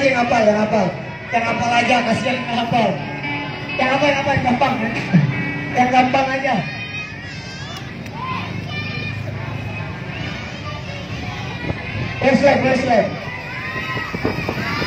yang hafal, yang hafal aja, kasihan yang hafal. Yang gampang ya. Yang gampang aja. Flashlight.